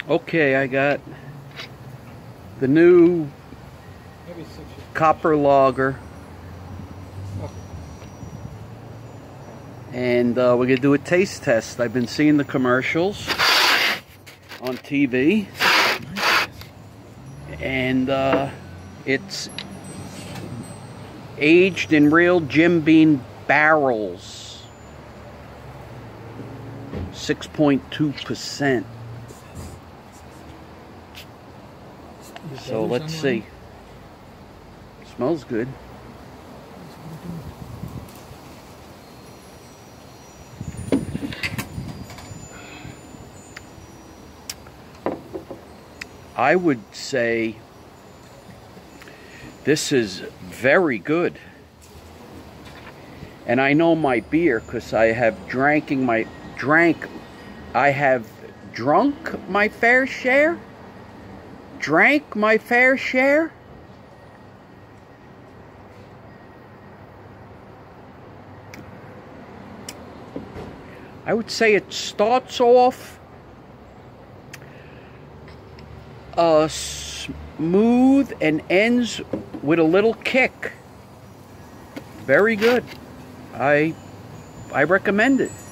Okay, I got the new copper lager, and we're gonna do a taste test. I've been seeing the commercials on TV, and it's aged in real Jim Beam barrels, 6.2%. So let's see. Smells good. I would say this is very good. And I know my beer because I have drunk my fair share. Drank my fair share. I would say it starts off smooth and ends with a little kick. Very good. I recommend it.